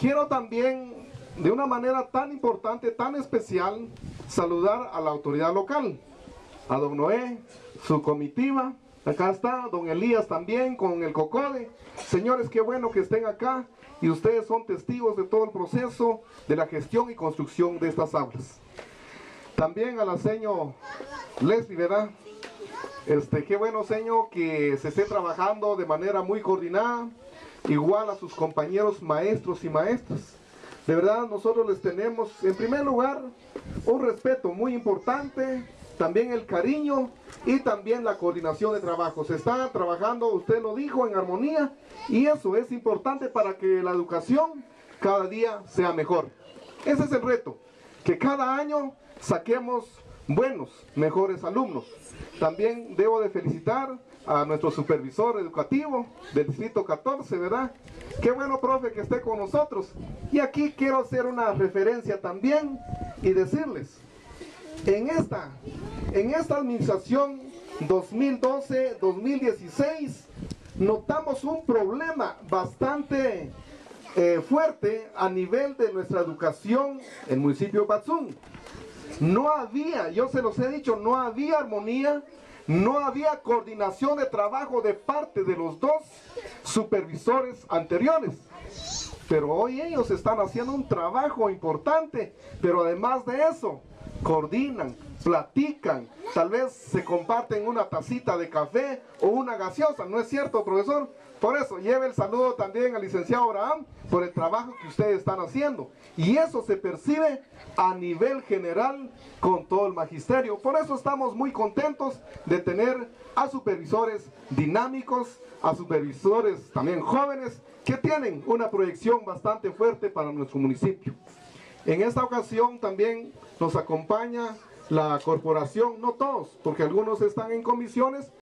quiero también, de una manera tan importante, tan especial, saludar a la autoridad local, a don Noé, su comitiva. Acá está don Elías también con el COCODE. Señores, qué bueno que estén acá y ustedes son testigos de todo el proceso de la gestión y construcción de estas aulas. También a la señor Leslie, ¿verdad? Qué bueno, señor, que se esté trabajando de manera muy coordinada, igual a sus compañeros maestros y maestras. De verdad, nosotros les tenemos, en primer lugar, un respeto muy importante, también el cariño y también la coordinación de trabajo. Se está trabajando, usted lo dijo, en armonía, y eso es importante para que la educación cada día sea mejor. Ese es el reto, que cada año saquemos buenos, mejores alumnos. También debo de felicitar a nuestro supervisor educativo del distrito 14, ¿verdad? Qué bueno, profe, que esté con nosotros. Y aquí quiero hacer una referencia también y decirles, en esta administración 2012-2016 notamos un problema bastante fuerte a nivel de nuestra educación en el municipio de Patzún. No había, yo se los he dicho, no había armonía, no había coordinación de trabajo de parte de los dos supervisores anteriores. Pero hoy ellos están haciendo un trabajo importante, pero además de eso, coordinan, platican, tal vez se comparten una tacita de café o una gaseosa, ¿no es cierto, profesor? Por eso, lleve el saludo también al licenciado Abraham por el trabajo que ustedes están haciendo. Y eso se percibe a nivel general con todo el magisterio. Por eso estamos muy contentos de tener a supervisores dinámicos, a supervisores también jóvenes, que tienen una proyección bastante fuerte para nuestro municipio. En esta ocasión también nos acompaña la corporación, no todos, porque algunos están en comisiones,